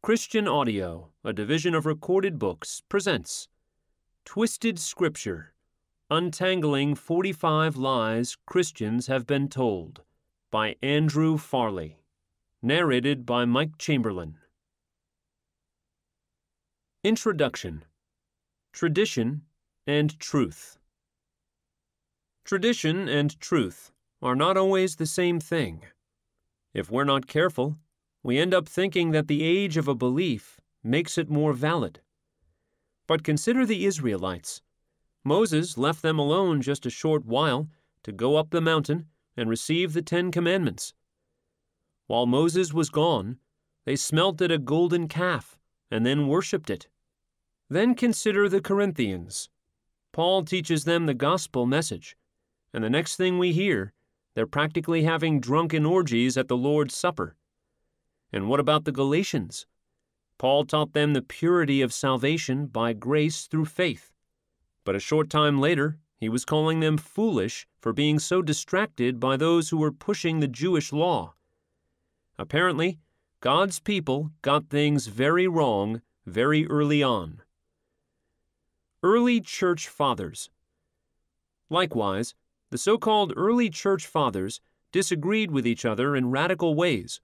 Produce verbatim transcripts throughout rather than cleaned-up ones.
Christian Audio, a division of Recorded Books, presents Twisted Scripture, Untangling forty-five Lies Christians Have Been Told by Andrew Farley. Narrated by Mike Chamberlain. Introduction. Tradition and Truth. Tradition and truth are not always the same thing. If we're not careful, we end up thinking that the age of a belief makes it more valid. But consider the Israelites. Moses left them alone just a short while to go up the mountain and receive the Ten Commandments. While Moses was gone, they smelted a golden calf and then worshipped it. Then consider the Corinthians. Paul teaches them the gospel message, and the next thing we hear, they're practically having drunken orgies at the Lord's Supper. And what about the Galatians? Paul taught them the purity of salvation by grace through faith. But a short time later, he was calling them foolish for being so distracted by those who were pushing the Jewish law. Apparently, God's people got things very wrong very early on. Early Church Fathers. Likewise, the so-called early Church Fathers disagreed with each other in radical ways.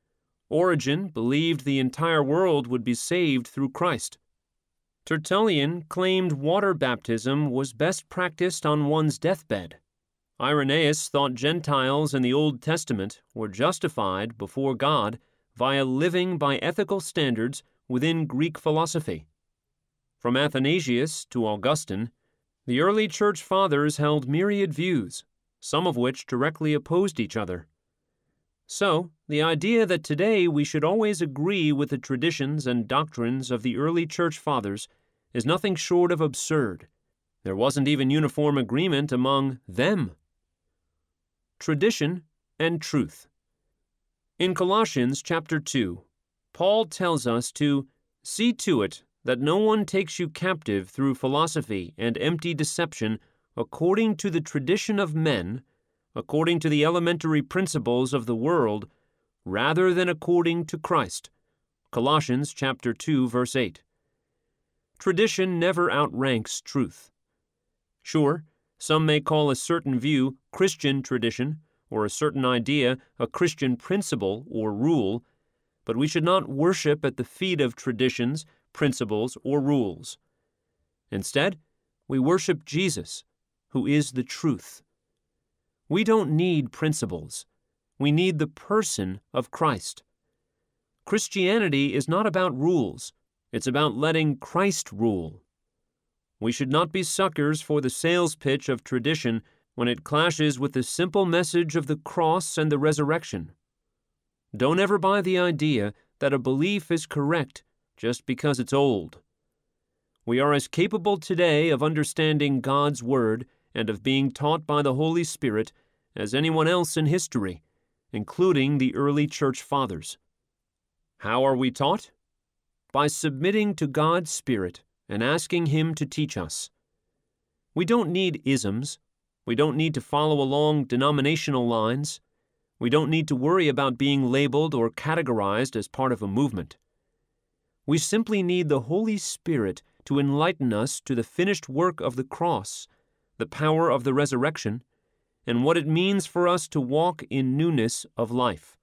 Origen believed the entire world would be saved through Christ. Tertullian claimed water baptism was best practiced on one's deathbed. Irenaeus thought Gentiles in the Old Testament were justified before God via living by ethical standards within Greek philosophy. From Athanasius to Augustine, the early Church Fathers held myriad views, some of which directly opposed each other. So, the idea that today we should always agree with the traditions and doctrines of the early Church Fathers is nothing short of absurd. There wasn't even uniform agreement among them. Tradition and Truth. In Colossians chapter two, Paul tells us to see to it that no one takes you captive through philosophy and empty deception according to the tradition of men, according to the elementary principles of the world, rather than according to Christ. Colossians chapter two, verse eight. Tradition never outranks truth. Sure, some may call a certain view Christian tradition, or a certain idea a Christian principle or rule, but we should not worship at the feet of traditions, principles, or rules. Instead, we worship Jesus, who is the truth. We don't need principles. We need the person of Christ. Christianity is not about rules. It's about letting Christ rule. We should not be suckers for the sales pitch of tradition when it clashes with the simple message of the cross and the resurrection. Don't ever buy the idea that a belief is correct just because it's old. We are as capable today of understanding God's Word and of being taught by the Holy Spirit as anyone else in history, including the early Church Fathers. How are we taught? By submitting to God's Spirit and asking Him to teach us. We don't need isms. We don't need to follow along denominational lines. We don't need to worry about being labeled or categorized as part of a movement. We simply need the Holy Spirit to enlighten us to the finished work of the cross, the power of the resurrection, and what it means for us to walk in newness of life.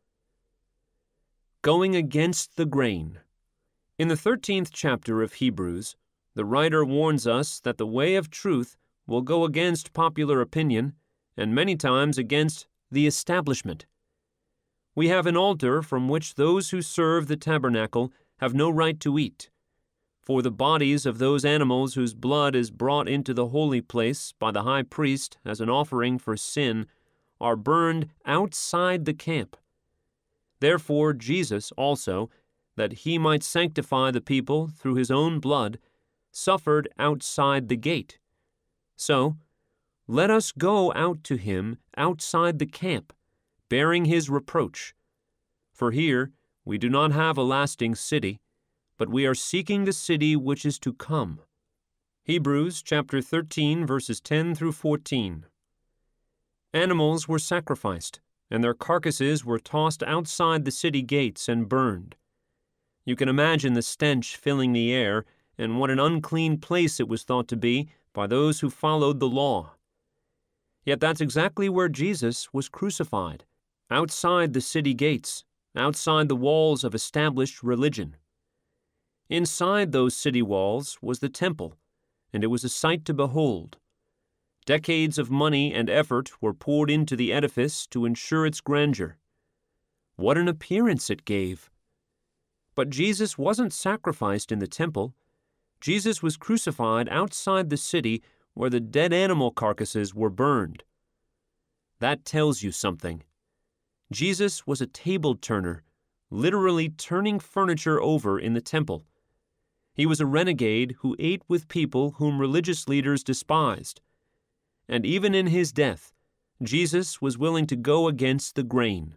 Going against the grain. In the thirteenth chapter of Hebrews, the writer warns us that the way of truth will go against popular opinion and many times against the establishment. We have an altar from which those who serve the tabernacle have no right to eat. For the bodies of those animals whose blood is brought into the holy place by the high priest as an offering for sin are burned outside the camp. Therefore Jesus also, that he might sanctify the people through his own blood, suffered outside the gate. So, let us go out to him outside the camp, bearing his reproach. For here we do not have a lasting city, but we are seeking the city which is to come. Hebrews chapter thirteen, verses ten through fourteen. Animals were sacrificed, and their carcasses were tossed outside the city gates and burned. You can imagine the stench filling the air and what an unclean place it was thought to be by those who followed the law. Yet that's exactly where Jesus was crucified, outside the city gates, outside the walls of established religion. Inside those city walls was the temple, and it was a sight to behold. Decades of money and effort were poured into the edifice to ensure its grandeur. What an appearance it gave! But Jesus wasn't sacrificed in the temple. Jesus was crucified outside the city where the dead animal carcasses were burned. That tells you something. Jesus was a table turner, literally turning furniture over in the temple. He was a renegade who ate with people whom religious leaders despised. And even in his death, Jesus was willing to go against the grain.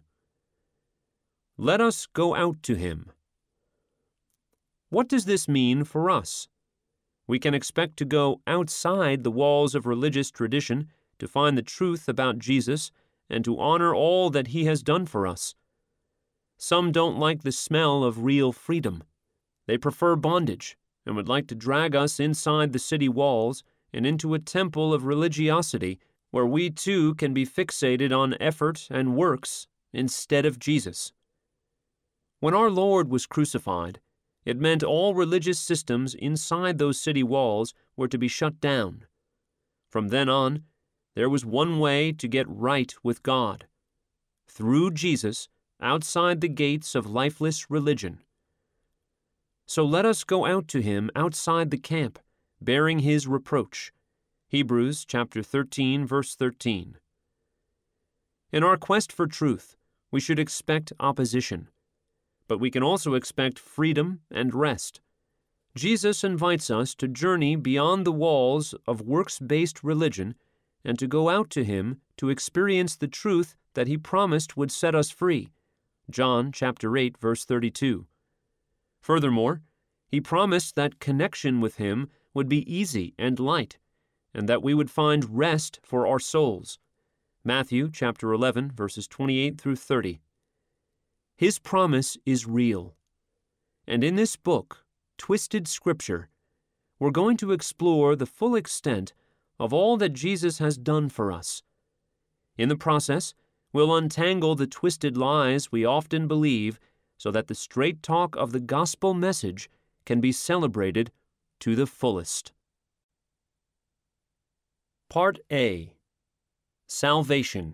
Let us go out to him. What does this mean for us? We can expect to go outside the walls of religious tradition to find the truth about Jesus and to honor all that he has done for us. Some don't like the smell of real freedom. They prefer bondage and would like to drag us inside the city walls and into a temple of religiosity where we too can be fixated on effort and works instead of Jesus. When our Lord was crucified, it meant all religious systems inside those city walls were to be shut down. From then on, there was one way to get right with God: through Jesus outside the gates of lifeless religion. So let us go out to him outside the camp, bearing his reproach. Hebrews chapter thirteen, verse thirteen. In our quest for truth, we should expect opposition, but we can also expect freedom and rest. Jesus invites us to journey beyond the walls of works-based religion and to go out to him to experience the truth that he promised would set us free. John chapter eight, verse thirty-two. Furthermore, he promised that connection with him would be easy and light, and that we would find rest for our souls. Matthew chapter eleven, verses twenty-eight through thirty. His promise is real. And in this book, Twisted Scripture, we're going to explore the full extent of all that Jesus has done for us. In the process, we'll untangle the twisted lies we often believe so that the straight talk of the gospel message can be celebrated to the fullest. Part A. Salvation.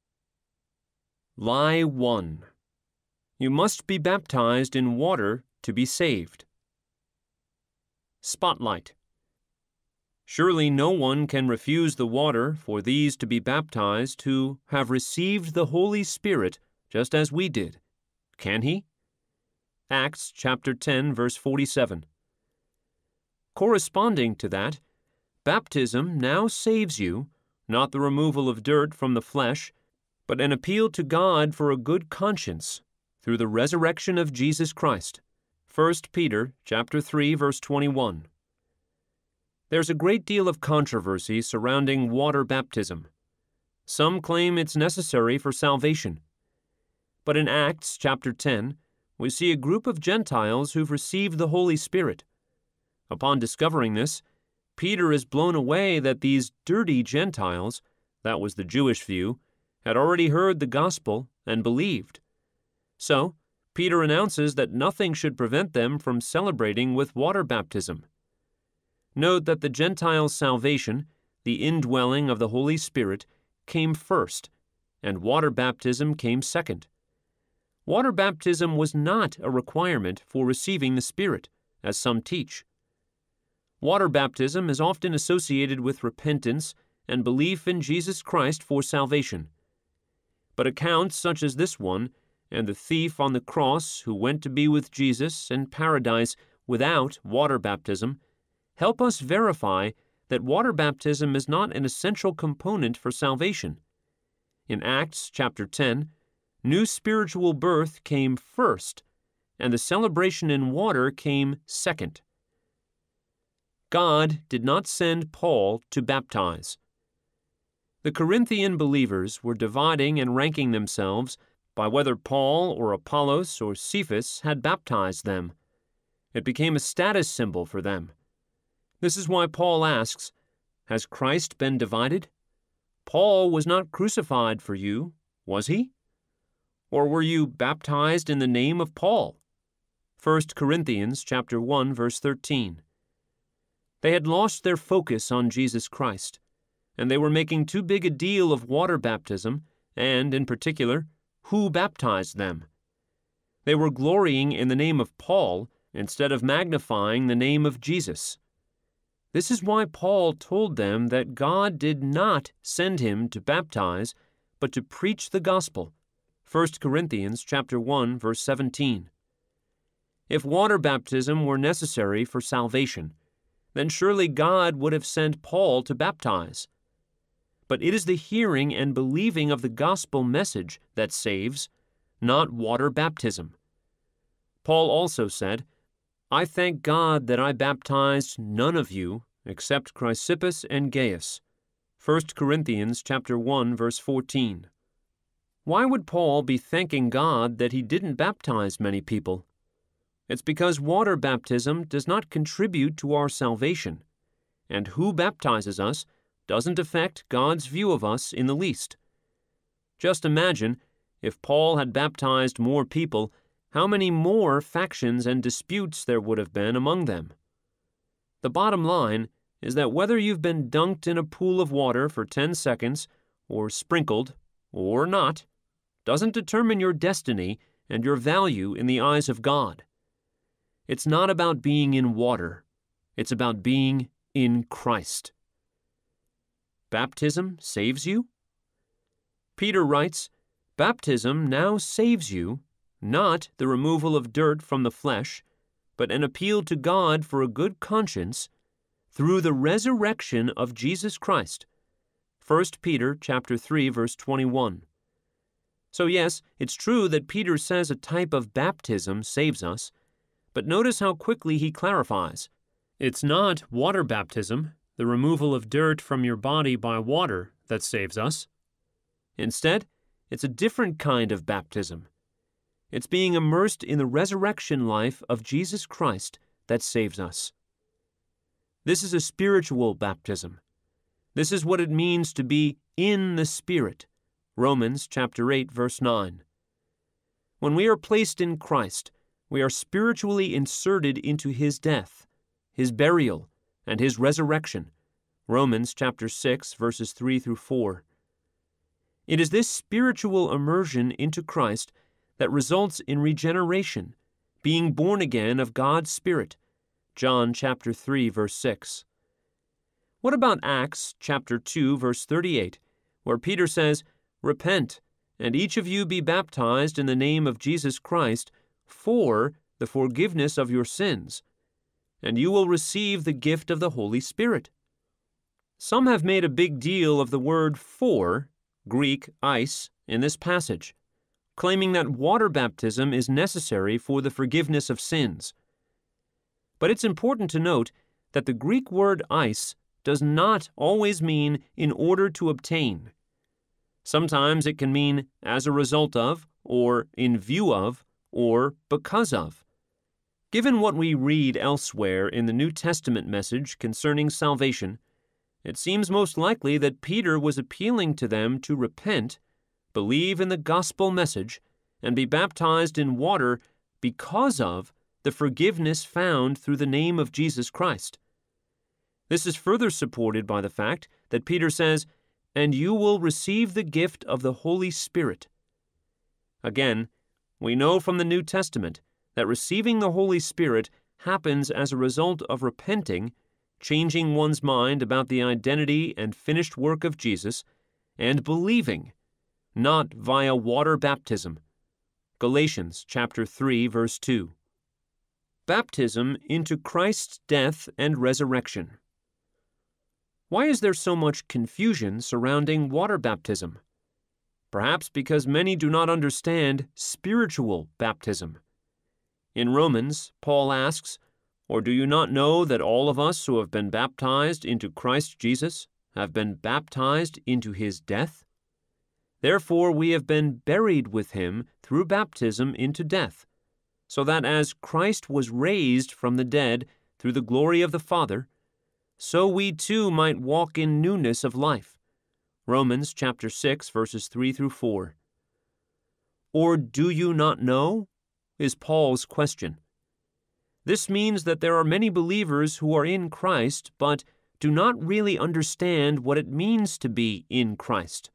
Lie one. You must be baptized in water to be saved. Spotlight. Surely no one can refuse the water for these to be baptized who have received the Holy Spirit just as we did. Can he? Acts chapter ten, verse forty-seven. Corresponding to that, baptism now saves you, not the removal of dirt from the flesh, but an appeal to God for a good conscience through the resurrection of Jesus Christ. First Peter chapter three, verse twenty-one. There's a great deal of controversy surrounding water baptism. Some claim it's necessary for salvation. But in Acts chapter ten, we see a group of Gentiles who've received the Holy Spirit. Upon discovering this, Peter is blown away that these dirty Gentiles, that was the Jewish view, had already heard the gospel and believed. So, Peter announces that nothing should prevent them from celebrating with water baptism. Note that the Gentiles' salvation, the indwelling of the Holy Spirit, came first, and water baptism came second. Water baptism was not a requirement for receiving the Spirit, as some teach. Water baptism is often associated with repentance and belief in Jesus Christ for salvation. But accounts such as this one, and the thief on the cross who went to be with Jesus in paradise without water baptism, help us verify that water baptism is not an essential component for salvation. In Acts chapter ten, new spiritual birth came first, and the celebration in water came second. God did not send Paul to baptize. The Corinthian believers were dividing and ranking themselves by whether Paul or Apollos or Cephas had baptized them. It became a status symbol for them. This is why Paul asks, "Has Christ been divided? Paul was not crucified for you, was he? Or were you baptized in the name of Paul?" First Corinthians chapter one, verse thirteen. They had lost their focus on Jesus Christ, and they were making too big a deal of water baptism, and, in particular, who baptized them. They were glorying in the name of Paul instead of magnifying the name of Jesus. This is why Paul told them that God did not send him to baptize, but to preach the gospel. First Corinthians chapter one, verse seventeen. If water baptism were necessary for salvation, then surely God would have sent Paul to baptize. But it is the hearing and believing of the gospel message that saves, not water baptism. Paul also said, "I thank God that I baptized none of you except Chrysippus and Gaius." First Corinthians chapter one, verse fourteen. Why would Paul be thanking God that he didn't baptize many people? It's because water baptism does not contribute to our salvation, and who baptizes us doesn't affect God's view of us in the least. Just imagine, if Paul had baptized more people, how many more factions and disputes there would have been among them. The bottom line is that whether you've been dunked in a pool of water for ten seconds, or sprinkled, or not, doesn't determine your destiny and your value in the eyes of God. It's not about being in water. It's about being in Christ. Baptism saves you? Peter writes, "Baptism now saves you, not the removal of dirt from the flesh, but an appeal to God for a good conscience through the resurrection of Jesus Christ." First Peter chapter three, verse twenty-one. So yes, it's true that Peter says a type of baptism saves us, but notice how quickly he clarifies. It's not water baptism, the removal of dirt from your body by water, that saves us. Instead, it's a different kind of baptism. It's being immersed in the resurrection life of Jesus Christ that saves us. This is a spiritual baptism. This is what it means to be in the Spirit. Romans chapter eight, verse nine. When we are placed in Christ, we are spiritually inserted into his death, his burial, and his resurrection. Romans chapter six, verses three through four. It is this spiritual immersion into Christ that results in regeneration, being born again of God's Spirit. John chapter three, verse six. What about Acts chapter two, verse thirty-eight, where Peter says, "Repent, and each of you be baptized in the name of Jesus Christ for the forgiveness of your sins, and you will receive the gift of the Holy Spirit." Some have made a big deal of the word "for," Greek eis, in this passage, claiming that water baptism is necessary for the forgiveness of sins. But it's important to note that the Greek word eis does not always mean in order to obtain. Sometimes it can mean as a result of, or in view of, or because of. Given what we read elsewhere in the New Testament message concerning salvation, it seems most likely that Peter was appealing to them to repent, believe in the gospel message, and be baptized in water because of the forgiveness found through the name of Jesus Christ. This is further supported by the fact that Peter says, "And you will receive the gift of the Holy Spirit." Again, we know from the New Testament that receiving the Holy Spirit happens as a result of repenting, changing one's mind about the identity and finished work of Jesus, and believing, not via water baptism. Galatians chapter three, verse two. Baptism into Christ's death and resurrection. Why is there so much confusion surrounding water baptism? Perhaps because many do not understand spiritual baptism. In Romans, Paul asks, "Or do you not know that all of us who have been baptized into Christ Jesus have been baptized into his death? Therefore we have been buried with him through baptism into death, so that as Christ was raised from the dead through the glory of the Father, so we too might walk in newness of life. Romans chapter six, verses three through four. Or do you not know? Is Paul's question. This means that there are many believers who are in Christ, but do not really understand what it means to be in Christ.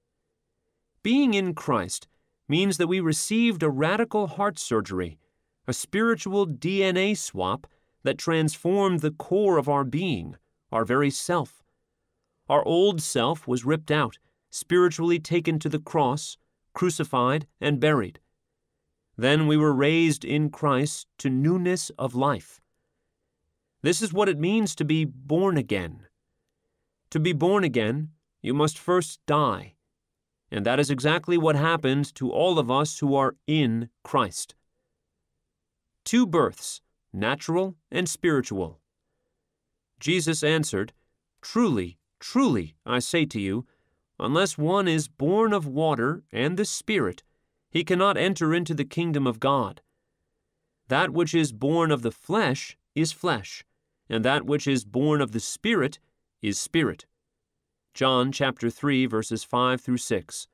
Being in Christ means that we received a radical heart surgery, a spiritual D N A swap that transformed the core of our being, our very self. Our old self was ripped out, spiritually taken to the cross, crucified, and buried. Then we were raised in Christ to newness of life. This is what it means to be born again. To be born again, you must first die. And that is exactly what happened to all of us who are in Christ. Two births, natural and spiritual. Jesus answered, "Truly, truly, I say to you, unless one is born of water and the Spirit, he cannot enter into the kingdom of God. That which is born of the flesh is flesh, and that which is born of the Spirit is spirit." John chapter three, verses five through six.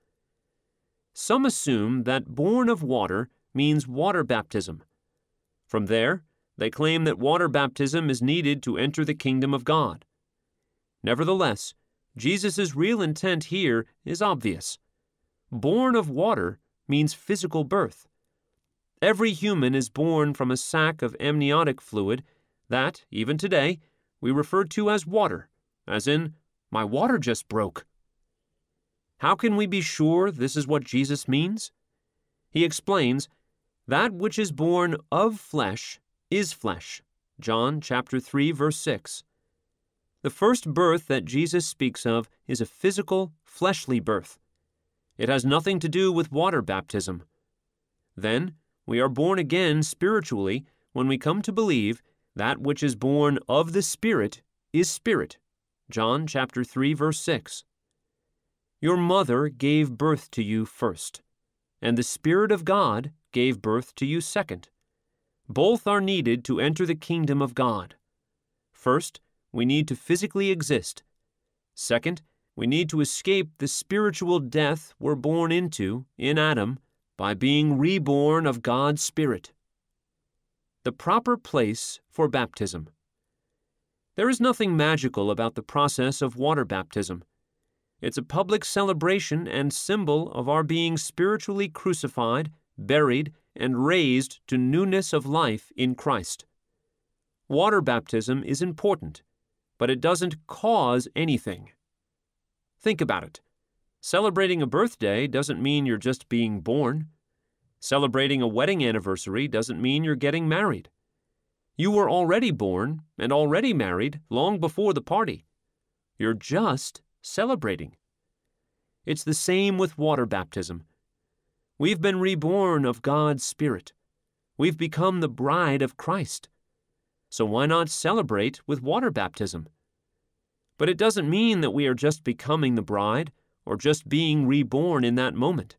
Some assume that born of water means water baptism. From there, they claim that water baptism is needed to enter the kingdom of God. Nevertheless, Jesus' real intent here is obvious. Born of water means physical birth. Every human is born from a sac of amniotic fluid that, even today, we refer to as water, as in, my water just broke. How can we be sure this is what Jesus means? He explains, that which is born of flesh is flesh. John chapter three, verse six. The first birth that Jesus speaks of is a physical, fleshly birth. It has nothing to do with water baptism. Then, we are born again spiritually when we come to believe that which is born of the Spirit is spirit. John chapter three, verse six. Your mother gave birth to you first, and the Spirit of God gave birth to you second. Both are needed to enter the kingdom of God. First, we need to physically exist. Second, we need to escape the spiritual death we're born into in Adam by being reborn of God's Spirit. The proper place for baptism. There is nothing magical about the process of water baptism. It's a public celebration and symbol of our being spiritually crucified, buried, and raised to newness of life in Christ. Water baptism is important, but it doesn't cause anything. Think about it. Celebrating a birthday doesn't mean you're just being born. Celebrating a wedding anniversary doesn't mean you're getting married. You were already born and already married long before the party. You're just celebrating. It's the same with water baptism. We've been reborn of God's Spirit. We've become the bride of Christ. So why not celebrate with water baptism? But it doesn't mean that we are just becoming the bride or just being reborn in that moment.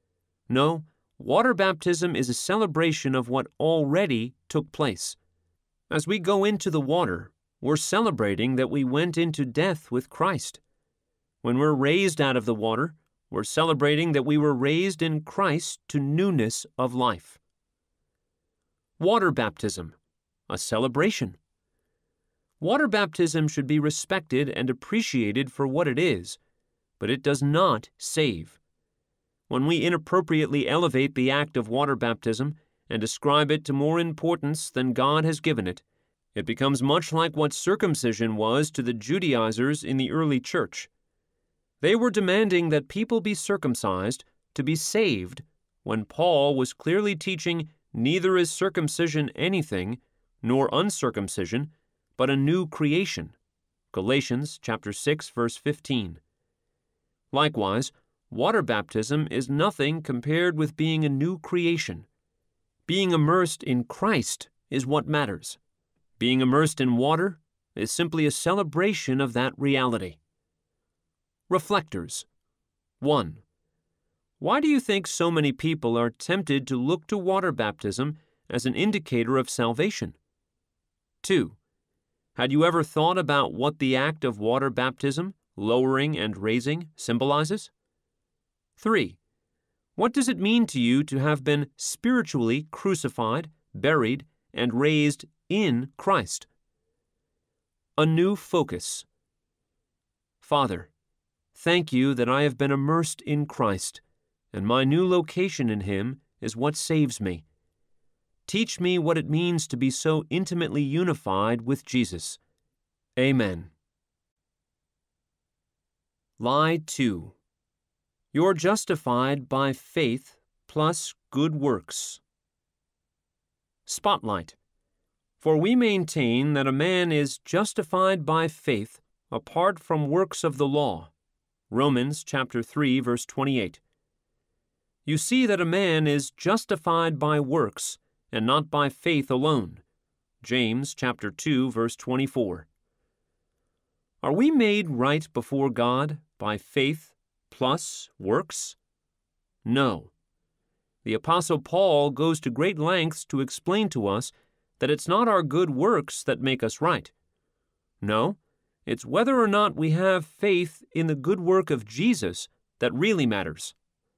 No, water baptism is a celebration of what already took place. As we go into the water, we're celebrating that we went into death with Christ. When we're raised out of the water, we're celebrating that we were raised in Christ to newness of life. Water baptism, a celebration. Water baptism should be respected and appreciated for what it is, but it does not save. When we inappropriately elevate the act of water baptism and ascribe it to more importance than God has given it, it becomes much like what circumcision was to the Judaizers in the early church. They were demanding that people be circumcised to be saved, when Paul was clearly teaching neither is circumcision anything, nor uncircumcision, but a new creation. Galatians chapter six, verse fifteen. Likewise, water baptism is nothing compared with being a new creation. Being immersed in Christ is what matters. Being immersed in water is simply a celebration of that reality. Reflectors. one. Why do you think so many people are tempted to look to water baptism as an indicator of salvation? Two. Had you ever thought about what the act of water baptism, lowering and raising, symbolizes? Three. What does it mean to you to have been spiritually crucified, buried, and raised in Christ? A new focus. Father, thank you that I have been immersed in Christ, and my new location in Him is what saves me. Teach me what it means to be so intimately unified with Jesus. Amen. Lie two. You're justified by faith plus good works. Spotlight. For we maintain that a man is justified by faith apart from works of the law. Romans chapter three, verse twenty-eight. You see that a man is justified by works and not by faith alone. James chapter two, verse twenty-four. Are we made right before God by faith plus works? No. The Apostle Paul goes to great lengths to explain to us that it's not our good works that make us right. No, it's whether or not we have faith in the good work of Jesus that really matters.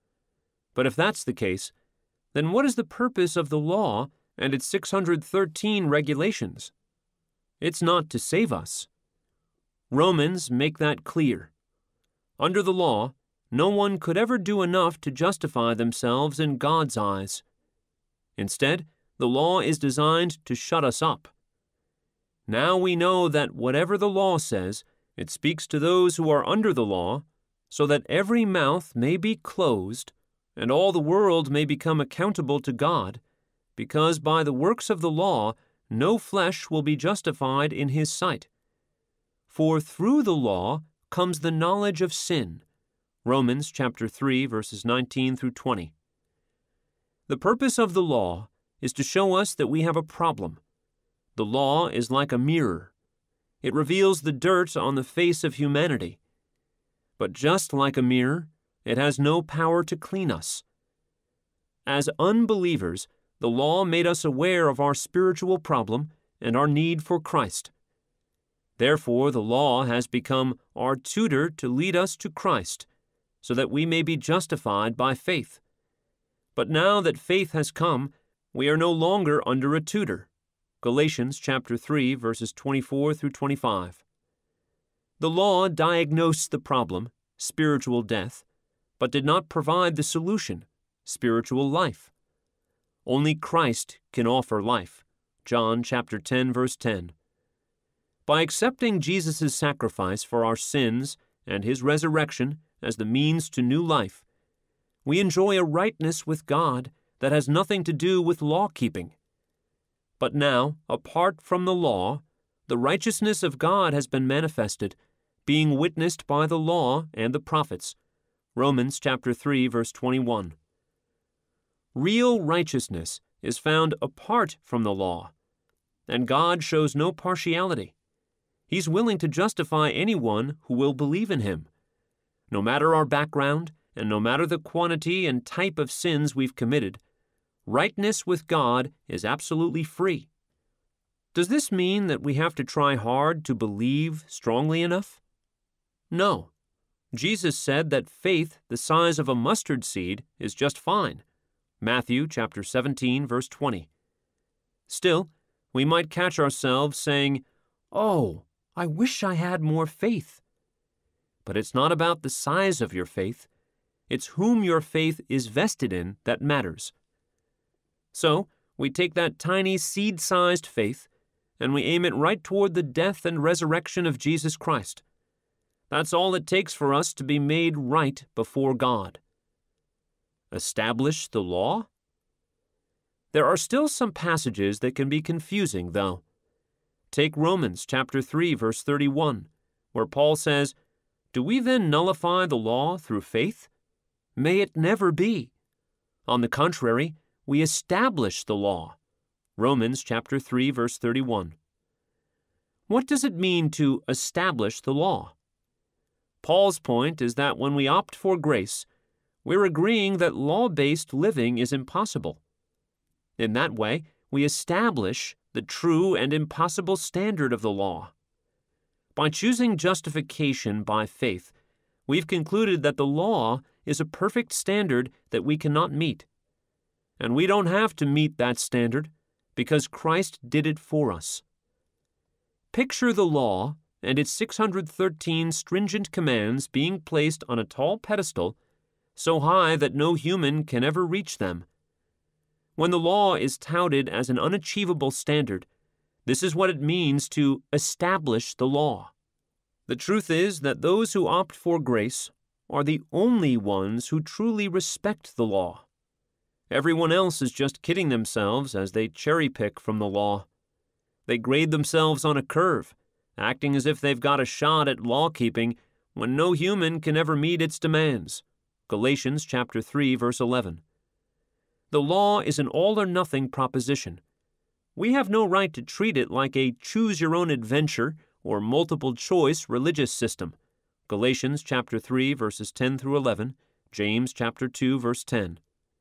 But if that's the case, then what is the purpose of the law and its six hundred thirteen regulations? It's not to save us. Romans make that clear. Under the law, no one could ever do enough to justify themselves in God's eyes. Instead, the law is designed to shut us up. Now we know that whatever the law says, it speaks to those who are under the law, so that every mouth may be closed, and all the world may become accountable to God, because by the works of the law no flesh will be justified in His sight. For through the law comes the knowledge of sin. Romans chapter three, verses nineteen through twenty. The purpose of the law is to show us that we have a problem. The law is like a mirror. It reveals the dirt on the face of humanity. But just like a mirror, it has no power to clean us. As unbelievers, the law made us aware of our spiritual problem and our need for Christ. Therefore, the law has become our tutor to lead us to Christ, so that we may be justified by faith. But now that faith has come, we are no longer under a tutor. Galatians chapter three, verses twenty-four through twenty-five. The law diagnosed the problem, spiritual death, but did not provide the solution, spiritual life. Only Christ can offer life. John chapter ten, verse ten. By accepting Jesus' sacrifice for our sins and His resurrection as the means to new life, we enjoy a rightness with God that has nothing to do with law-keeping. But now, apart from the law, the righteousness of God has been manifested, being witnessed by the law and the prophets. Romans chapter three, verse twenty-one. Real righteousness is found apart from the law, and God shows no partiality. He's willing to justify anyone who will believe in Him. No matter our background, and no matter the quantity and type of sins we've committed, rightness with God is absolutely free. Does this mean that we have to try hard to believe strongly enough? No. Jesus said that faith the size of a mustard seed is just fine. Matthew chapter seventeen, verse twenty. Still, we might catch ourselves saying, "Oh, I wish I had more faith." But it's not about the size of your faith. It's whom your faith is vested in that matters. So, we take that tiny seed-sized faith and we aim it right toward the death and resurrection of Jesus Christ. That's all it takes for us to be made right before God. Establish the law? There are still some passages that can be confusing, though. Take Romans chapter three, verse thirty-one, where Paul says, "Do we then nullify the law through faith? May it never be. On the contrary, we establish the law." Romans chapter three, verse thirty-one. What does it mean to establish the law? Paul's point is that when we opt for grace, we're agreeing that law-based living is impossible. In that way, we establish the true and impossible standard of the law. By choosing justification by faith, we've concluded that the law is a perfect standard that we cannot meet. And we don't have to meet that standard because Christ did it for us. Picture the law and its six hundred thirteen stringent commands being placed on a tall pedestal so high that no human can ever reach them. When the law is touted as an unachievable standard, this is what it means to establish the law. The truth is that those who opt for grace are the only ones who truly respect the law. Everyone else is just kidding themselves as they cherry-pick from the law. They grade themselves on a curve, acting as if they've got a shot at law-keeping when no human can ever meet its demands. Galatians chapter three, verse eleven. The law is an all-or-nothing proposition. We have no right to treat it like a choose-your-own-adventure or multiple-choice religious system. Galatians chapter three, verses ten through eleven, James chapter two, verse ten.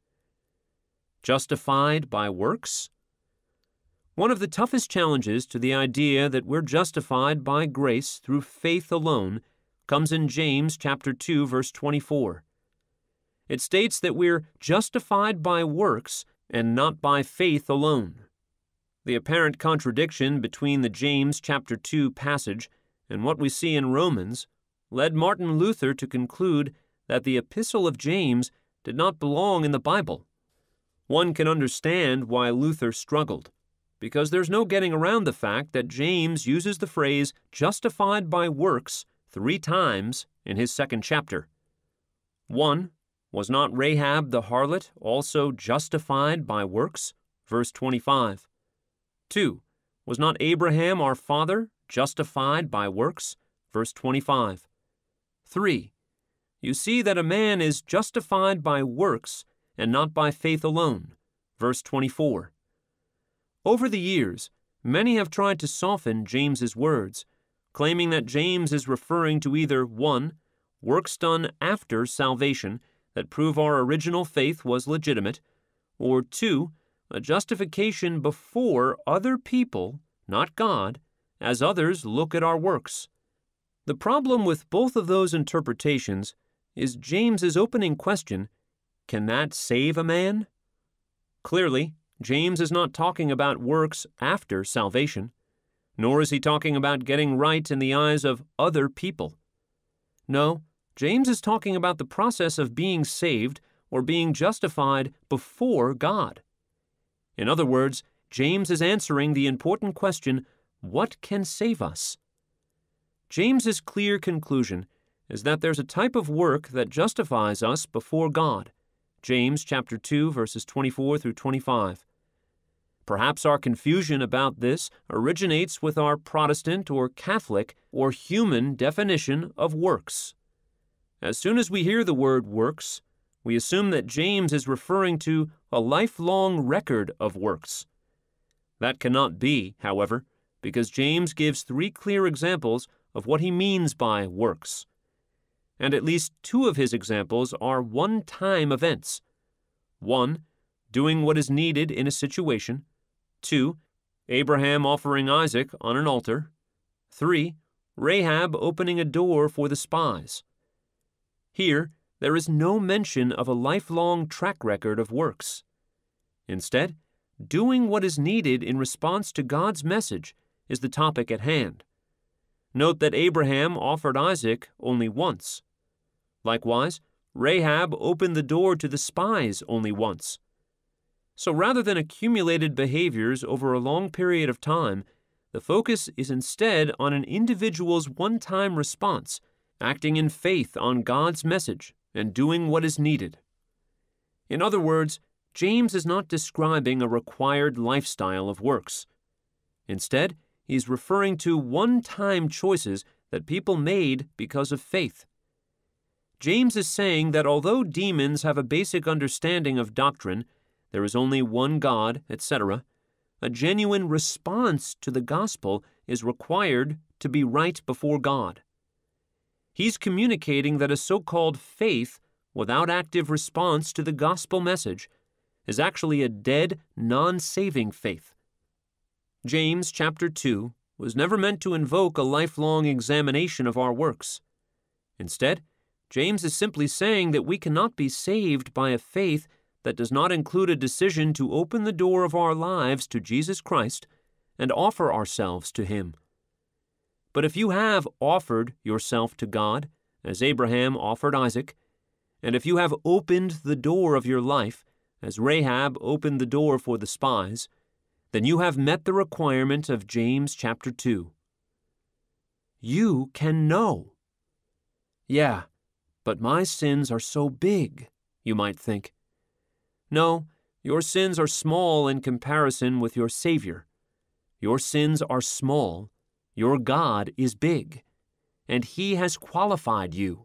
Justified by works? One of the toughest challenges to the idea that we're justified by grace through faith alone comes in James chapter two, verse twenty-four. It states that we're justified by works and not by faith alone. The apparent contradiction between the James chapter two passage and what we see in Romans led Martin Luther to conclude that the epistle of James did not belong in the Bible. One can understand why Luther struggled, because there's no getting around the fact that James uses the phrase justified by works three times in his second chapter. One, was not Rahab the harlot also justified by works? Verse twenty-five. Two, was not Abraham our father justified by works? Verse twenty-five. Three, you see that a man is justified by works and not by faith alone. Verse twenty-four. Over the years, many have tried to soften James's words, claiming that James is referring to either one, works done after salvation that prove our original faith was legitimate, or two, a justification before other people, not God, as others look at our works. The problem with both of those interpretations is James's opening question, can that save a man? Clearly, James is not talking about works after salvation, nor is he talking about getting right in the eyes of other people. No, James is talking about the process of being saved or being justified before God. In other words, James is answering the important question, what can save us? James's clear conclusion is that there's a type of work that justifies us before God. James chapter two, verses twenty-four through twenty-five. Perhaps our confusion about this originates with our Protestant or Catholic or human definition of works. As soon as we hear the word works, we assume that James is referring to a lifelong record of works. That cannot be, however, because James gives three clear examples of what he means by works. And at least two of his examples are one-time events. One, doing what is needed in a situation. Two, Abraham offering Isaac on an altar. Three, Rahab opening a door for the spies. Here, there is no mention of a lifelong track record of works. Instead, doing what is needed in response to God's message is the topic at hand. Note that Abraham offered Isaac only once. Likewise, Rahab opened the door to the spies only once. So rather than accumulated behaviors over a long period of time, the focus is instead on an individual's one-time response, acting in faith on God's message and doing what is needed. In other words, James is not describing a required lifestyle of works. Instead, he's referring to one-time choices that people made because of faith. James is saying that although demons have a basic understanding of doctrine, there is only one God, et cetera, a genuine response to the gospel is required to be right before God. He's communicating that a so-called faith without active response to the gospel message is actually a dead, non-saving faith. James chapter two was never meant to invoke a lifelong examination of our works. Instead, James is simply saying that we cannot be saved by a faith that does not include a decision to open the door of our lives to Jesus Christ and offer ourselves to Him. But if you have offered yourself to God, as Abraham offered Isaac, and if you have opened the door of your life, as Rahab opened the door for the spies, then you have met the requirement of James chapter two. You can know. Yeah, but my sins are so big, you might think. No, your sins are small in comparison with your Savior. Your sins are small, your God is big, and He has qualified you.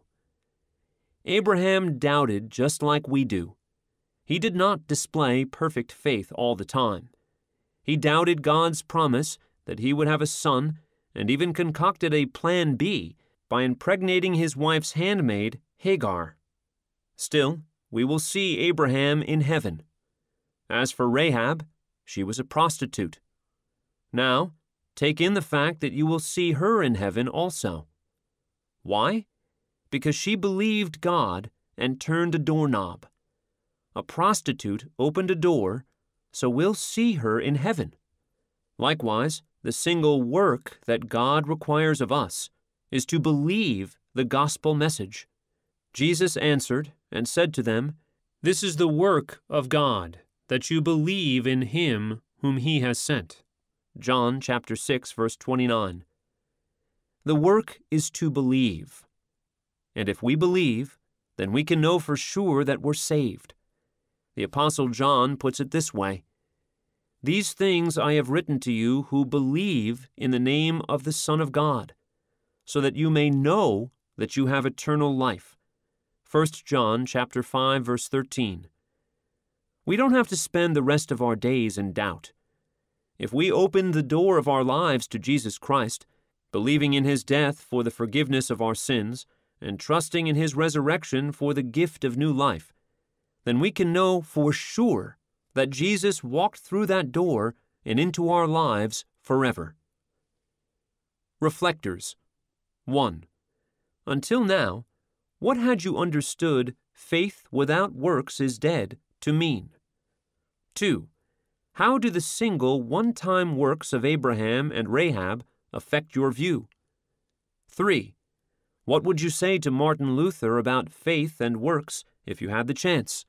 Abraham doubted just like we do. He did not display perfect faith all the time. He doubted God's promise that he would have a son, and even concocted a plan B by impregnating his wife's handmaid, Hagar. Still, we will see Abraham in heaven. As for Rahab, she was a prostitute. Now, take in the fact that you will see her in heaven also. Why? Because she believed God and turned a doorknob. A prostitute opened a door, so we'll see her in heaven. Likewise, the single work that God requires of us is to believe the gospel message. Jesus answered and said to them, "This is the work of God, that you believe in Him whom He has sent." John chapter six, verse twenty-nine. The work is to believe. And if we believe, then we can know for sure that we're saved. The Apostle John puts it this way, "These things I have written to you who believe in the name of the Son of God, so that you may know that you have eternal life." First John chapter five, verse thirteen. We don't have to spend the rest of our days in doubt. If we open the door of our lives to Jesus Christ, believing in His death for the forgiveness of our sins, and trusting in His resurrection for the gift of new life, then we can know for sure that Jesus walked through that door and into our lives forever. Reflectors. one. Until now, what had you understood faith without works is dead to mean? two. How do the single one-time works of Abraham and Rahab affect your view? three. What would you say to Martin Luther about faith and works if you had the chance?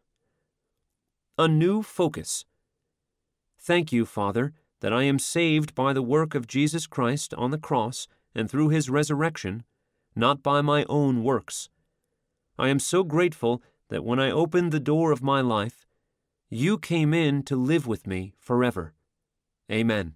A new focus. Thank you, Father, that I am saved by the work of Jesus Christ on the cross and through His resurrection, not by my own works. I am so grateful that when I opened the door of my life, you came in to live with me forever. Amen.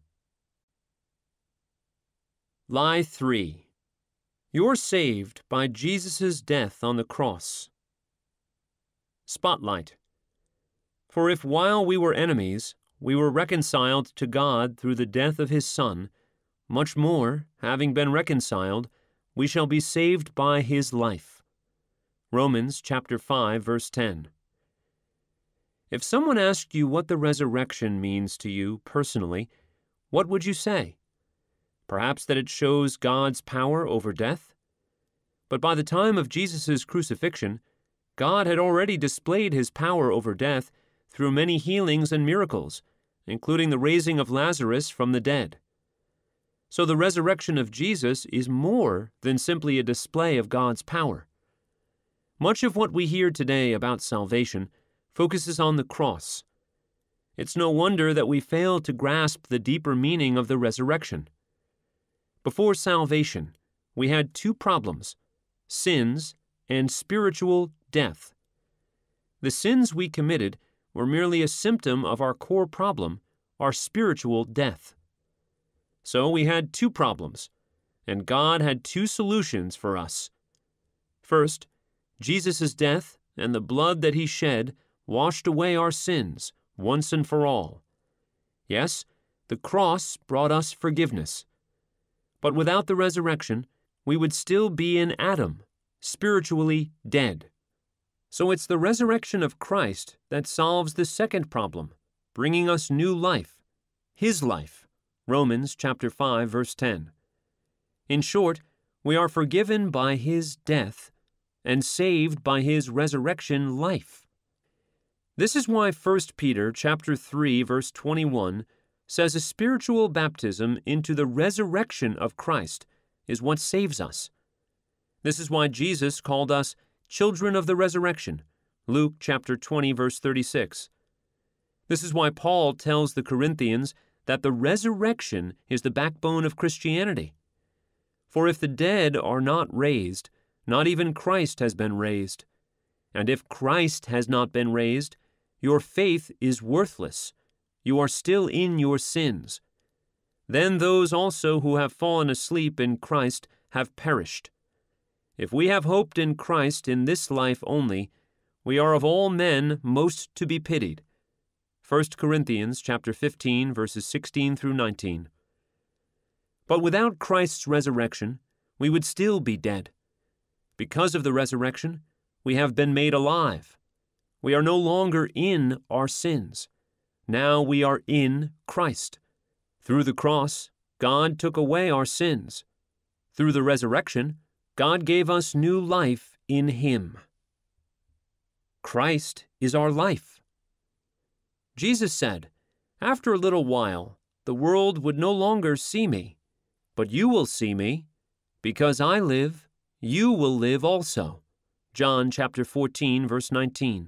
Lie three. You're saved by Jesus' death on the cross. Spotlight. For if while we were enemies, we were reconciled to God through the death of His Son, much more, having been reconciled, we shall be saved by His life. Romans chapter five, verse ten. If someone asked you what the resurrection means to you personally, what would you say? Perhaps that it shows God's power over death? But by the time of Jesus' crucifixion, God had already displayed His power over death through many healings and miracles, including the raising of Lazarus from the dead. So the resurrection of Jesus is more than simply a display of God's power. Much of what we hear today about salvation focuses on the cross. It's no wonder that we fail to grasp the deeper meaning of the resurrection. Before salvation, we had two problems: sins and spiritual death. The sins we committed were merely a symptom of our core problem, our spiritual death. So we had two problems, and God had two solutions for us. First, Jesus' death and the blood that He shed washed away our sins once and for all. Yes, the cross brought us forgiveness. But without the resurrection, we would still be in Adam, spiritually dead. So it's the resurrection of Christ that solves the second problem, bringing us new life, His life. Romans chapter five, verse ten. In short, we are forgiven by His death and saved by His resurrection life. This is why First Peter chapter three, verse twenty-one says a spiritual baptism into the resurrection of Christ is what saves us. This is why Jesus called us children of the resurrection, Luke chapter twenty, verse thirty-six. This is why Paul tells the Corinthians that the resurrection is the backbone of Christianity. For if the dead are not raised, not even Christ has been raised. And if Christ has not been raised, your faith is worthless. You are still in your sins. Then those also who have fallen asleep in Christ have perished. If we have hoped in Christ in this life only, we are of all men most to be pitied. First Corinthians chapter fifteen, verses sixteen through nineteen. But without Christ's resurrection, we would still be dead. Because of the resurrection, we have been made alive. We are no longer in our sins. Now we are in Christ. Through the cross, God took away our sins. Through the resurrection, God gave us new life in Him. Christ is our life. Jesus said, "After a little while, the world would no longer see me, but you will see me. Because I live, you will live also." John chapter fourteen, verse nineteen.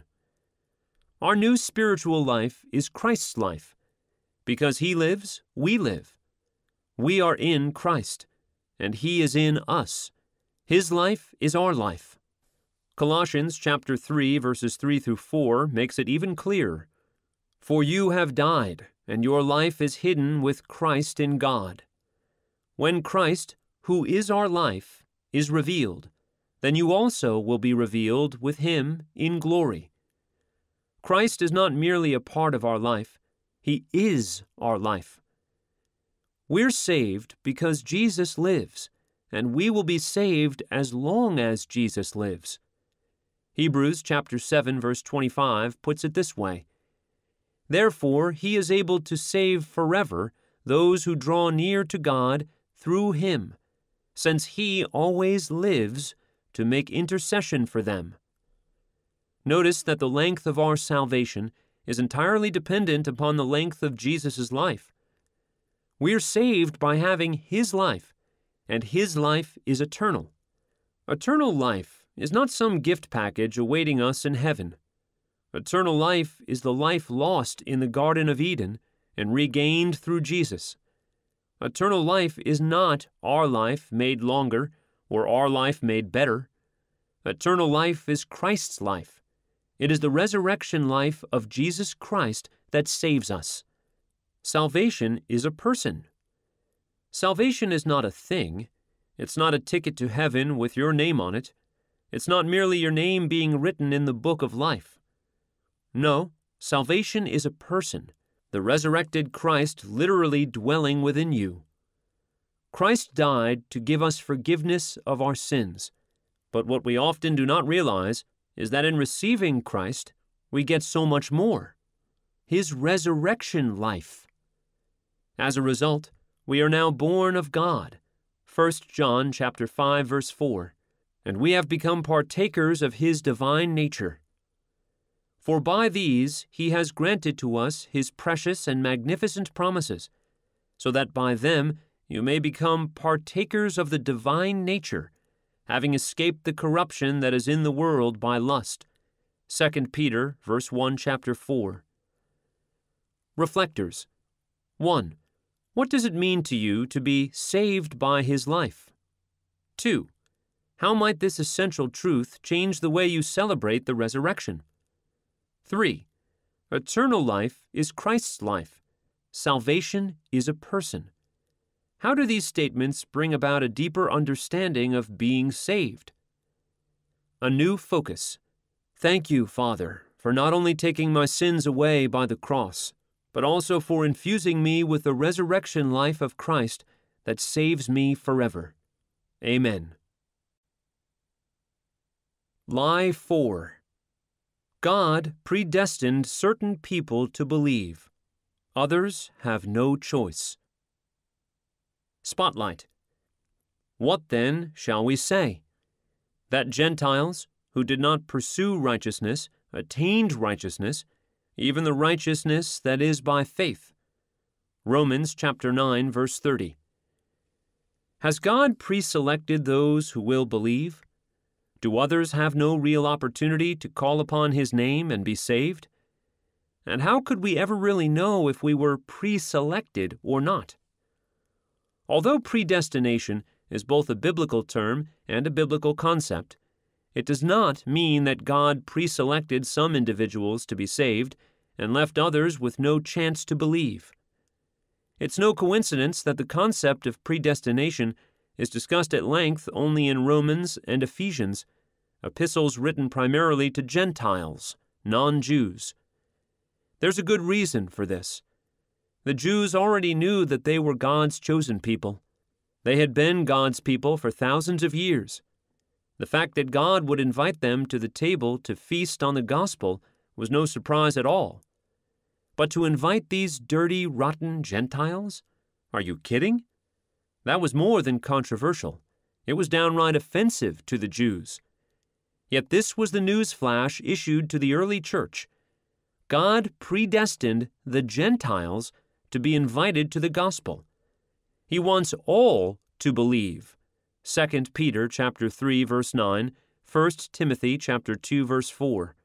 Our new spiritual life is Christ's life. Because He lives, we live. We are in Christ, and He is in us. His life is our life. Colossians chapter three, verses three through four makes it even clearer. For you have died, and your life is hidden with Christ in God. When Christ, who is our life, is revealed, then you also will be revealed with Him in glory. Christ is not merely a part of our life, He is our life. We're saved because Jesus lives, and we will be saved as long as Jesus lives. Hebrews chapter seven, verse twenty-five puts it this way: Therefore He is able to save forever those who draw near to God through Him, since He always lives to make intercession for them. Notice that the length of our salvation is entirely dependent upon the length of Jesus' life. We are saved by having His life, and His life is eternal. Eternal life is not some gift package awaiting us in heaven. Eternal life is the life lost in the Garden of Eden and regained through Jesus. Eternal life is not our life made longer or our life made better. Eternal life is Christ's life. It is the resurrection life of Jesus Christ that saves us. Salvation is a person. Salvation is not a thing. It's not a ticket to heaven with your name on it. It's not merely your name being written in the book of life. No, salvation is a person, the resurrected Christ literally dwelling within you. Christ died to give us forgiveness of our sins, but what we often do not realize is that in receiving Christ, we get so much more: His resurrection life. As a result, we are now born of God, First John chapter five, verse four, and we have become partakers of His divine nature. For by these He has granted to us His precious and magnificent promises, so that by them you may become partakers of the divine nature, having escaped the corruption that is in the world by lust. Second Peter, verse one, chapter four. Reflectors. one. What does it mean to you to be saved by His life? two. How might this essential truth change the way you celebrate the resurrection? three. Eternal life is Christ's life. Salvation is a person. How do these statements bring about a deeper understanding of being saved? A new focus. Thank you, Father, for not only taking my sins away by the cross, but also for infusing me with the resurrection life of Christ that saves me forever. Amen. Lie four. God predestined certain people to believe. Others have no choice. Spotlight. What then shall we say? That Gentiles, who did not pursue righteousness, attained righteousness, even the righteousness that is by faith. Romans chapter nine, verse thirty. Has God pre-selected those who will believe? Do others have no real opportunity to call upon His name and be saved? And how could we ever really know if we were pre-selected or not? Although predestination is both a biblical term and a biblical concept, it does not mean that God pre-selected some individuals to be saved and left others with no chance to believe. It's no coincidence that the concept of predestination is discussed at length only in Romans and Ephesians, epistles written primarily to Gentiles, non-Jews. There's a good reason for this. The Jews already knew that they were God's chosen people. They had been God's people for thousands of years. The fact that God would invite them to the table to feast on the gospel was no surprise at all. But to invite these dirty, rotten Gentiles? Are you kidding? That was more than controversial. It was downright offensive to the Jews. Yet this was the news flash issued to the early church. God predestined the Gentiles to be invited to the gospel. He wants all to believe. Second Peter chapter three, verse nine, First Timothy chapter two, verse four.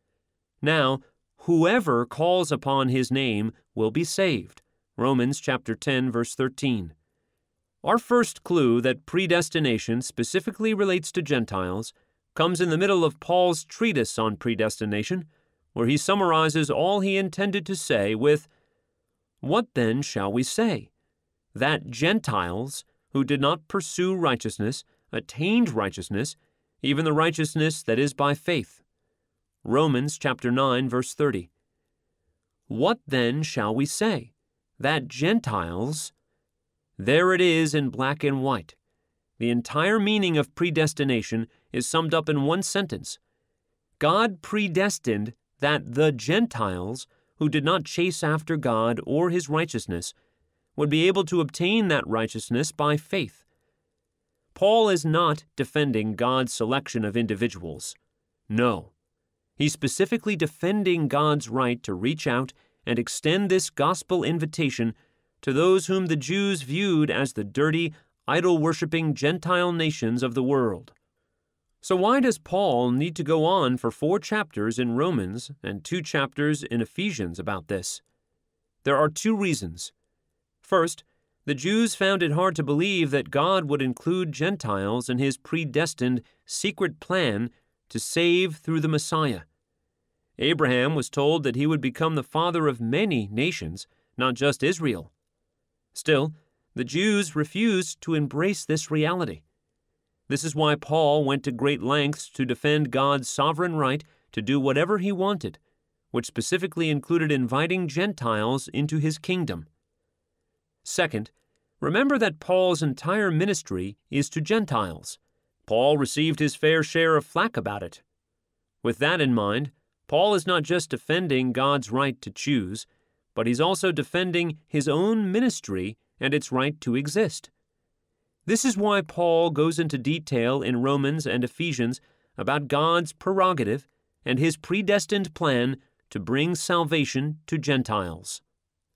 Now, whoever calls upon His name will be saved. Romans chapter ten, verse thirteen. Our first clue that predestination specifically relates to Gentiles comes in the middle of Paul's treatise on predestination, where he summarizes all he intended to say with, "What then shall we say? That Gentiles, who did not pursue righteousness, attained righteousness, even the righteousness that is by faith." Romans chapter nine, verse thirty. What then shall we say? That Gentiles... There it is in black and white. The entire meaning of predestination is summed up in one sentence. God predestined that the Gentiles, who did not chase after God or His righteousness, would be able to obtain that righteousness by faith. Paul is not defending God's selection of individuals. No. He's specifically defending God's right to reach out and extend this gospel invitation to those whom the Jews viewed as the dirty, idol-worshipping Gentile nations of the world. So why does Paul need to go on for four chapters in Romans and two chapters in Ephesians about this? There are two reasons. First, the Jews found it hard to believe that God would include Gentiles in His predestined, secret plan to save through the Messiah. Abraham was told that he would become the father of many nations, not just Israel. Still, the Jews refused to embrace this reality. This is why Paul went to great lengths to defend God's sovereign right to do whatever He wanted, which specifically included inviting Gentiles into His kingdom. Second, remember that Paul's entire ministry is to Gentiles. Paul received his fair share of flack about it. With that in mind, Paul is not just defending God's right to choose, but he's also defending his own ministry and its right to exist. This is why Paul goes into detail in Romans and Ephesians about God's prerogative and His predestined plan to bring salvation to Gentiles.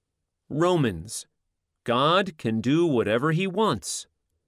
Romans. God can do whatever He wants.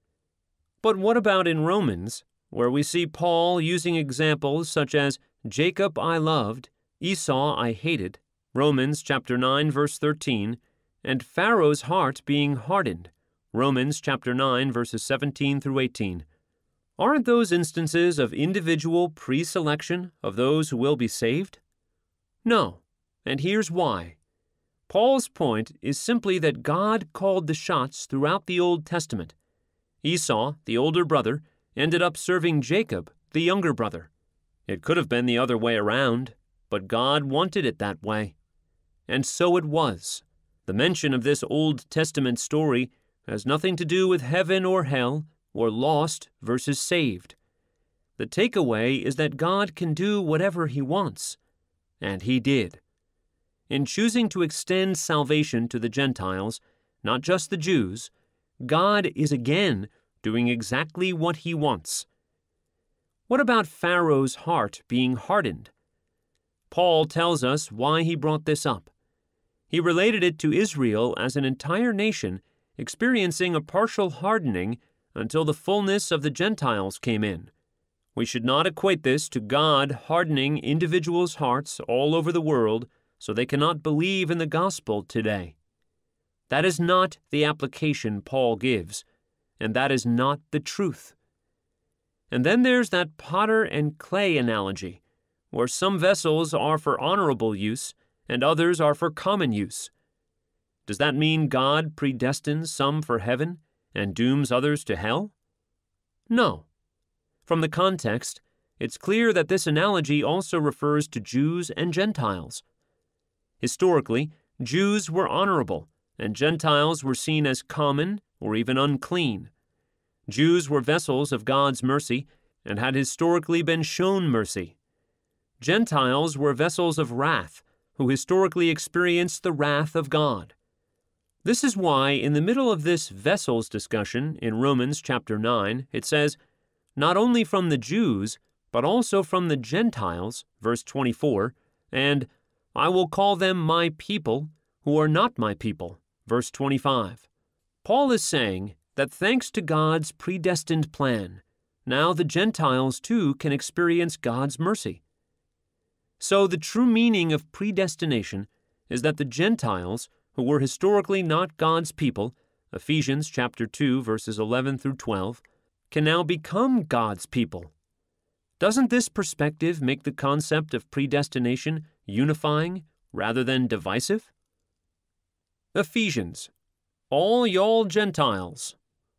But what about in Romans, where we see Paul using examples such as Jacob I loved, Esau I hated, Romans chapter nine, verse thirteen, and Pharaoh's heart being hardened, Romans chapter nine, verses seventeen through eighteen. Aren't those instances of individual pre-selection of those who will be saved? No, and here's why. Paul's point is simply that God called the shots throughout the Old Testament. Esau, the older brother, ended up serving Jacob, the younger brother. It could have been the other way around, but God wanted it that way. And so it was. The mention of this Old Testament story has nothing to do with heaven or hell, or lost versus saved. The takeaway is that God can do whatever He wants. and he did. In choosing to extend salvation to the Gentiles, not just the Jews, God is again doing exactly what he wants. What about Pharaoh's heart being hardened? Paul tells us why he brought this up. He related it to Israel as an entire nation experiencing a partial hardening until the fullness of the Gentiles came in. We should not equate this to God hardening individuals' hearts all over the world so they cannot believe in the gospel today. That is not the application Paul gives, and that is not the truth. And then there's that potter and clay analogy, where some vessels are for honorable use and others are for common use. Does that mean God predestines some for heaven and dooms others to hell? No. From the context, it's clear that this analogy also refers to Jews and Gentiles. Historically, Jews were honorable, and Gentiles were seen as common or even unclean. Jews were vessels of God's mercy and had historically been shown mercy. Gentiles were vessels of wrath who historically experienced the wrath of God. This is why in the middle of this vessels discussion in Romans chapter nine, it says, not only from the Jews, but also from the Gentiles, verse twenty-four, and I will call them my people who are not my people, verse twenty-five. Paul is saying that thanks to God's predestined plan, now the Gentiles too can experience God's mercy. So the true meaning of predestination is that the Gentiles, who were historically not God's people, Ephesians chapter two, verses eleven through twelve, can now become God's people. Doesn't this perspective make the concept of predestination unifying rather than divisive? Ephesians, all y'all Gentiles.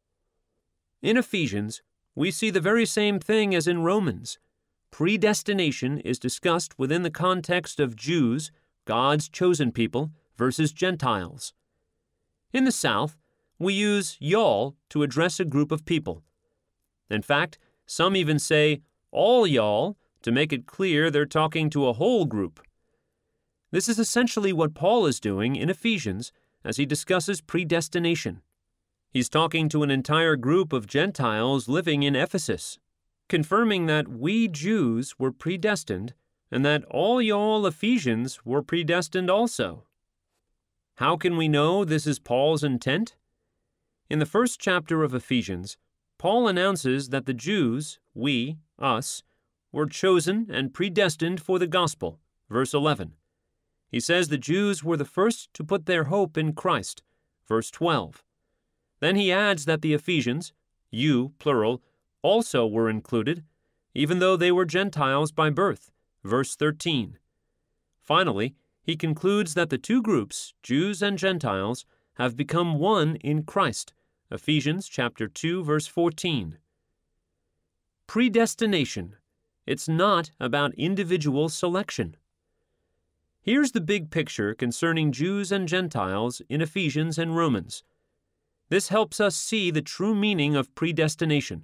In Ephesians, we see the very same thing as in Romans. Predestination is discussed within the context of Jews, God's chosen people, versus Gentiles. In the South, we use y'all to address a group of people. In fact, some even say all y'all to make it clear they're talking to a whole group. This is essentially what Paul is doing in Ephesians as he discusses predestination. He's talking to an entire group of Gentiles living in Ephesus, confirming that we Jews were predestined and that all y'all Ephesians were predestined also. How can we know this is Paul's intent? In the first chapter of Ephesians, Paul announces that the Jews, we, us, were chosen and predestined for the gospel, verse eleven. He says the Jews were the first to put their hope in Christ, verse twelve. Then he adds that the Ephesians, you, plural, also were included, even though they were Gentiles by birth, verse thirteen. Finally, he concludes that the two groups, Jews and Gentiles, have become one in Christ, Ephesians chapter two, verse fourteen. Predestination. It's not about individual selection. Here's the big picture concerning Jews and Gentiles in Ephesians and Romans. This helps us see the true meaning of predestination.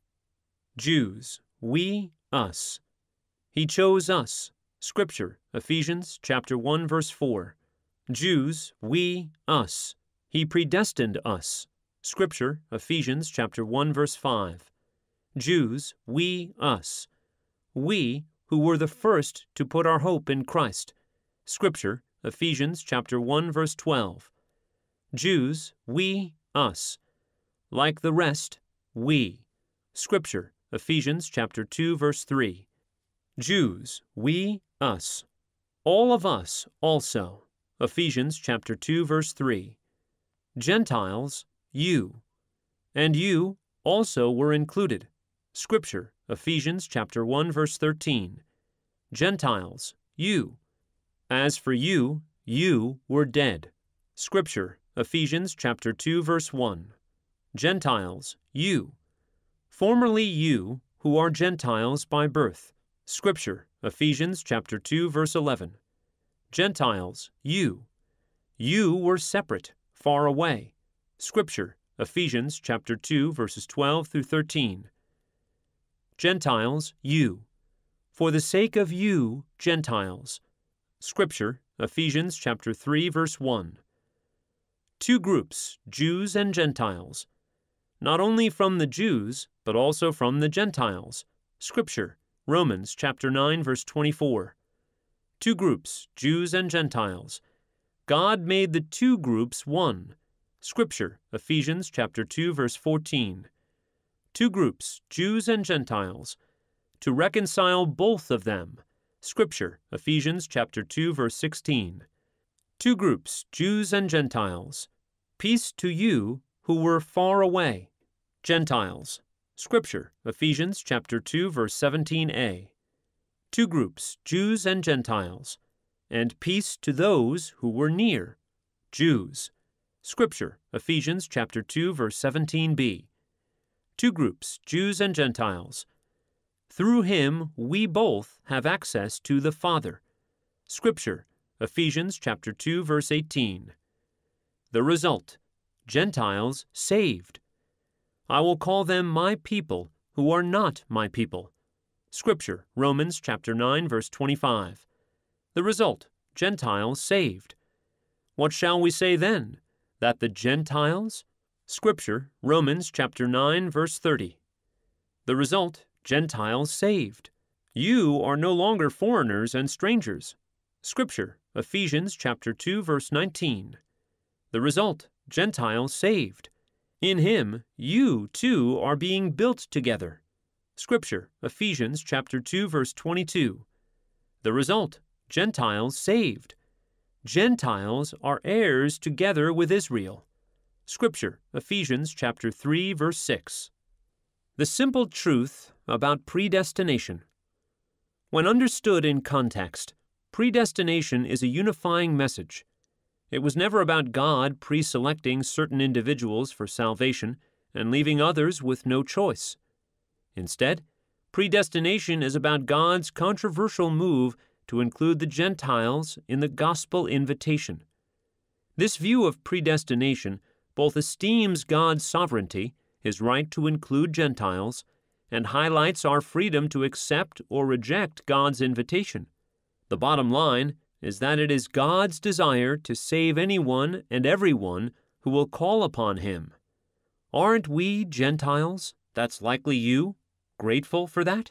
Jews, we, us. He chose us. Scripture, Ephesians chapter one, verse four. Jews, we, us. He predestined us. Scripture, Ephesians chapter one, verse five. Jews, we, us. We, who were the first to put our hope in Christ. Scripture, Ephesians chapter one, verse twelve. Jews, we, us. Like the rest, we. Scripture, Ephesians chapter two, verse three. Jews, we, us. All of us also. Ephesians chapter two, verse three. Gentiles, you. And you also were included. Scripture, Ephesians chapter one, verse thirteen. Gentiles, you. As for you, you were dead. Scripture, Ephesians chapter two, verse one. Gentiles, you. Formerly you, who are Gentiles by birth. Scripture, Ephesians chapter two, verse eleven. Gentiles, you. You were separate, far away. Scripture, Ephesians chapter two, verses twelve through thirteen. Gentiles, you. For the sake of you, Gentiles. Scripture, Ephesians chapter three, verse one. Two groups, Jews and Gentiles. Not only from the Jews, but also from the Gentiles. Scripture, Romans chapter nine, verse twenty-four. Two groups, Jews and Gentiles. God made the two groups one. Scripture, Ephesians chapter two, verse fourteen. Two groups, Jews and Gentiles, to reconcile both of them. Scripture, Ephesians chapter two, verse sixteen. Two groups, Jews and Gentiles. Peace to you who were far away. Gentiles. Scripture, Ephesians chapter two, verse seventeen a. Two groups, Jews and Gentiles. And peace to those who were near. Jews. Scripture, Ephesians chapter two, verse seventeen b. Two groups, Jews and Gentiles. Through him we both have access to the Father. Scripture, Ephesians chapter two, verse eighteen. The result, Gentiles saved. I will call them my people who are not my people. Scripture, Romans chapter nine, verse twenty-five. The result, Gentiles saved. What shall we say then? That the Gentiles? Scripture, Romans chapter nine, verse thirty. The result, Gentiles saved. You are no longer foreigners and strangers. Scripture, Ephesians chapter two, verse nineteen. The result, Gentiles saved. In him, you too are being built together. Scripture, Ephesians chapter two, verse twenty-two. The result, Gentiles saved. Gentiles are heirs together with Israel. Scripture, Ephesians chapter three, verse six. The simple truth about predestination. When understood in context, predestination is a unifying message. It was never about God pre-selecting certain individuals for salvation and leaving others with no choice. Instead, predestination is about God's controversial move to include the Gentiles in the gospel invitation. This view of predestination both esteems God's sovereignty, his right to include Gentiles, and highlights our freedom to accept or reject God's invitation. The bottom line is that it is God's desire to save anyone and everyone who will call upon him. Aren't we, Gentiles, that's likely you, grateful for that?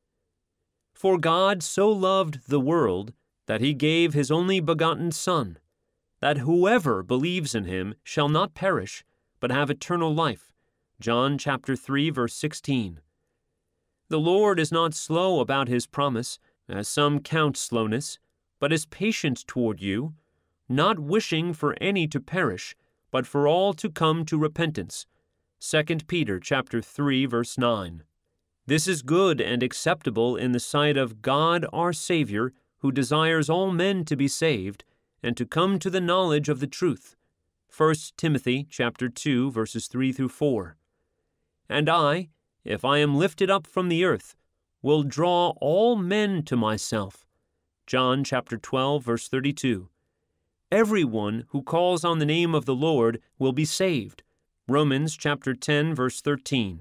For God so loved the world that he gave his only begotten Son, that whoever believes in him shall not perish, but have eternal life. John chapter three, verse sixteen. The Lord is not slow about his promise, as some count slowness, but is patient toward you, not wishing for any to perish, but for all to come to repentance. Second Peter chapter three, verse nine. This is good and acceptable in the sight of God our Savior, who desires all men to be saved and to come to the knowledge of the truth. First Timothy chapter two, verses three through four. And I, if I am lifted up from the earth, will draw all men to myself. John chapter twelve, verse thirty-two. Everyone who calls on the name of the Lord will be saved. Romans chapter ten, verse thirteen.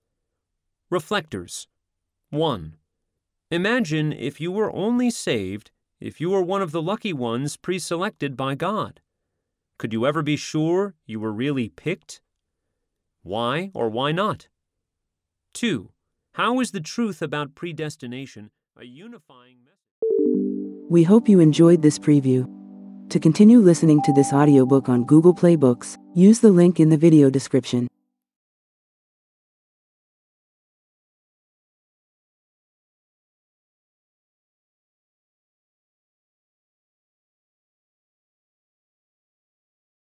Reflectors. one. Imagine if you were only saved if you were one of the lucky ones pre-selected by God. Could you ever be sure you were really picked? Why or why not? two. How is the truth about predestination a unifying message? We hope you enjoyed this preview. To continue listening to this audiobook on Google Play Books, use the link in the video description.